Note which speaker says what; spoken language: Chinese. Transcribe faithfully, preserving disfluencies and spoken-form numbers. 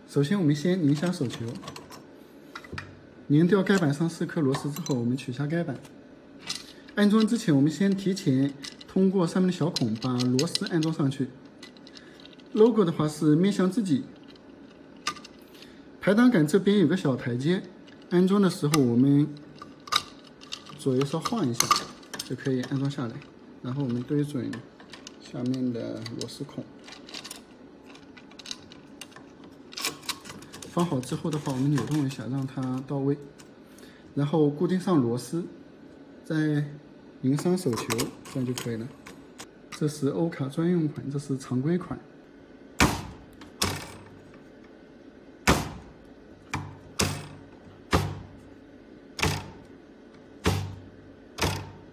Speaker 1: 首先，我们先拧下手球，拧掉盖板上四颗螺丝之后，我们取下盖板。安装之前，我们先提前通过上面的小孔把螺丝安装上去。logo 的话是面向自己。排挡杆这边有个小台阶，安装的时候我们左右稍晃一下，就可以安装下来。然后我们对准下面的螺丝孔。放好之后的话，我们扭动一下，让它到位，然后固定上螺丝，再拧上手球，这样就可以了。这是欧卡专用款，这是常规款。